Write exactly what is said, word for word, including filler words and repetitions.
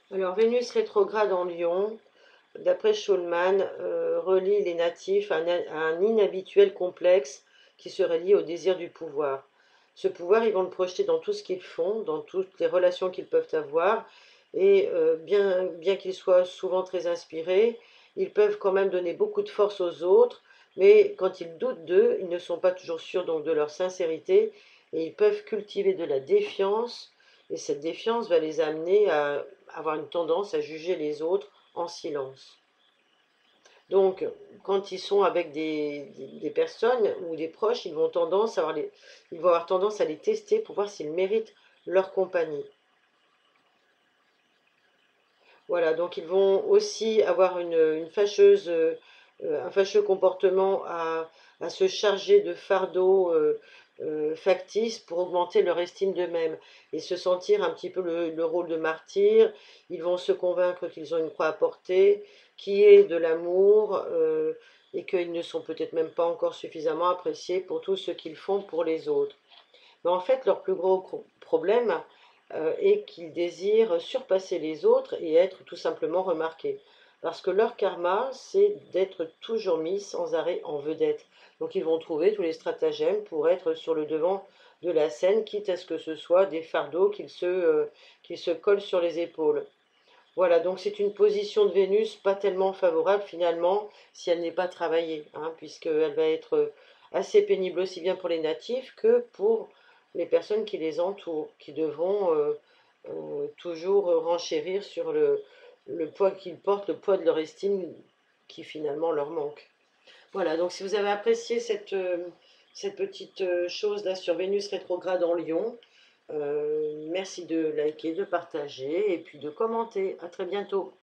Alors, Vénus rétrograde en Lion, d'après Schulman, euh, relie les natifs à un, à un inhabituel complexe qui serait lié au désir du pouvoir. Ce pouvoir, ils vont le projeter dans tout ce qu'ils font, dans toutes les relations qu'ils peuvent avoir, et euh, bien, bien qu'ils soient souvent très inspirés, ils peuvent quand même donner beaucoup de force aux autres, mais quand ils doutent d'eux, ils ne sont pas toujours sûrs donc de leur sincérité, et ils peuvent cultiver de la défiance, et cette défiance va les amener à avoir une tendance à juger les autres en silence. Donc, quand ils sont avec des, des, des personnes ou des proches, ils vont, tendance à avoir les, ils vont avoir tendance à les tester pour voir s'ils méritent leur compagnie. Voilà, donc ils vont aussi avoir une, une fâcheuse, euh, un fâcheux comportement à, à se charger de fardeaux euh, euh, factices pour augmenter leur estime d'eux-mêmes et se sentir un petit peu le, le rôle de martyr. Ils vont se convaincre qu'ils ont une croix à porter, qui est de l'amour, euh, et qu'ils ne sont peut-être même pas encore suffisamment appréciés pour tout ce qu'ils font pour les autres. Mais en fait, leur plus gros problème euh, est qu'ils désirent surpasser les autres et être tout simplement remarqués. Parce que leur karma, c'est d'être toujours mis sans arrêt en vedette. Donc ils vont trouver tous les stratagèmes pour être sur le devant de la scène, quitte à ce que ce soit des fardeaux qu'ils se, euh, qu'ils se collent sur les épaules. Voilà, donc c'est une position de Vénus pas tellement favorable finalement si elle n'est pas travaillée, hein, puisqu'elle va être assez pénible aussi bien pour les natifs que pour les personnes qui les entourent, qui devront euh, euh, toujours renchérir sur le, le poids qu'ils portent, le poids de leur estime qui finalement leur manque. Voilà, donc si vous avez apprécié cette, euh, cette petite euh, chose là sur Vénus rétrograde en Lion, euh, merci de liker, de partager et puis de commenter. À très bientôt.